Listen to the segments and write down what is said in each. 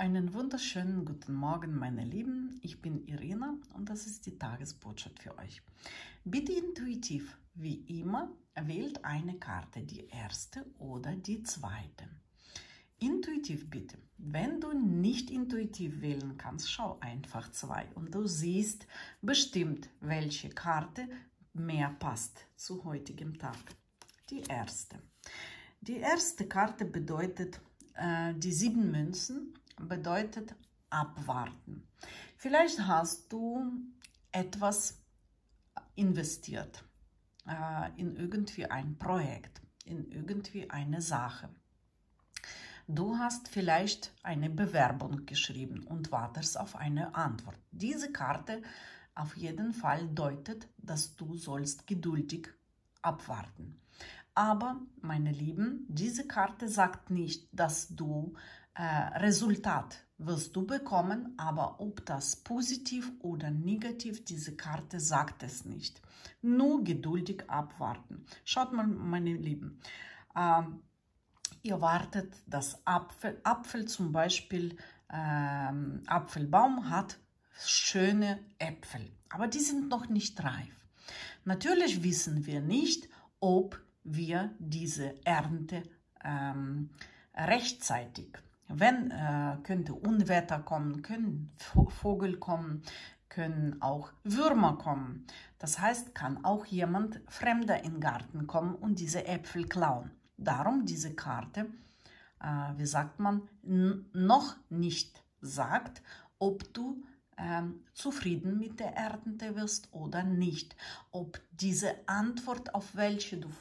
Einen wunderschönen guten Morgen, meine Lieben. Ich bin Irina und das ist die Tagesbotschaft für euch. Bitte intuitiv, wie immer, wählt eine Karte, die erste oder die zweite. Intuitiv bitte. Wenn du nicht intuitiv wählen kannst, schau einfach zwei und du siehst bestimmt, welche Karte mehr passt zu heutigem Tag. Die erste. Die erste Karte bedeutet, die 7 Münzen bedeutet abwarten. Vielleicht hast du etwas investiert in irgendwie ein Projekt, in irgendwie eine Sache. Du hast vielleicht eine Bewerbung geschrieben und wartest auf eine Antwort. Diese Karte auf jeden Fall deutet, dass du sollst geduldig abwarten. Aber, meine Lieben, diese Karte sagt nicht, dass du Resultat wirst du bekommen, aber ob das positiv oder negativ, diese Karte sagt es nicht. Nur geduldig abwarten. Schaut mal, meine Lieben, ihr wartet, dass Apfel zum Beispiel, Apfelbaum hat schöne Äpfel, aber die sind noch nicht reif. Natürlich wissen wir nicht, ob wir diese Ernte rechtzeitig, wenn könnte Unwetter kommen, können Vögel kommen, können auch Würmer kommen. Das heißt, kann auch jemand Fremder in den Garten kommen und diese Äpfel klauen. Darum diese Karte, wie sagt man, noch nicht sagt, ob du zufrieden mit der Ernte wirst oder nicht. Ob diese Antwort, auf welche du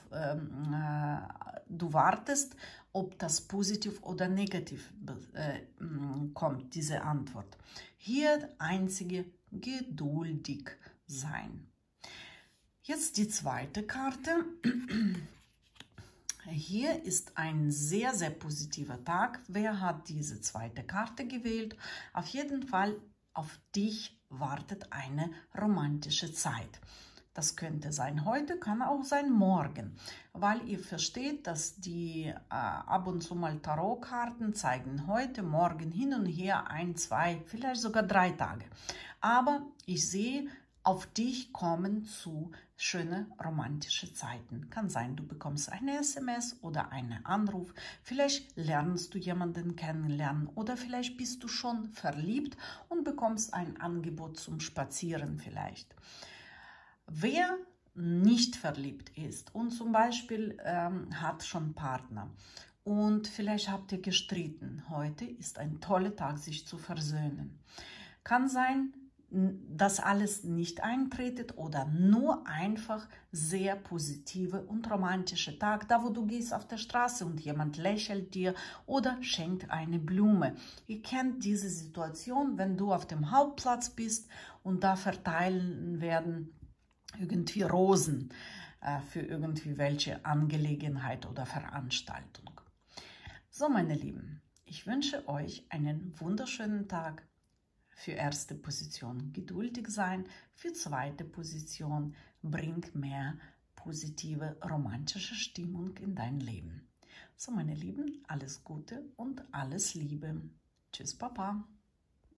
wartest, ob das positiv oder negativ kommt, diese Antwort. Hier einzige geduldig sein. Jetzt die zweite Karte. Hier ist ein sehr, sehr positiver Tag. Wer hat diese zweite Karte gewählt? Auf jeden Fall auf dich wartet eine romantische Zeit. Das könnte sein heute, kann auch sein morgen, weil ihr versteht, dass die ab und zu mal Tarotkarten zeigen heute, morgen, hin und her, 1, 2, vielleicht sogar 3 Tage. Aber ich sehe, auf dich kommen zu schöne romantische Zeiten. Kann sein, du bekommst eine SMS oder einen Anruf. Vielleicht lernst du jemanden kennenlernen oder vielleicht bist du schon verliebt und bekommst ein Angebot zum Spazieren vielleicht. Wer nicht verliebt ist und zum Beispiel hat schon Partner und vielleicht habt ihr gestritten, heute ist ein toller Tag, sich zu versöhnen. Kann sein, dass alles nicht eintretet oder nur einfach sehr positive und romantische Tag, da wo du gehst auf der Straße und jemand lächelt dir oder schenkt eine Blume. Ihr kennt diese Situation, wenn du auf dem Hauptplatz bist und da verteilen werden irgendwie Rosen für irgendwie welche Angelegenheit oder Veranstaltung. So, meine Lieben, ich wünsche euch einen wunderschönen Tag. Für erste Position geduldig sein, für zweite Position bring mehr positive, romantische Stimmung in dein Leben. So, meine Lieben, alles Gute und alles Liebe. Tschüss, Papa.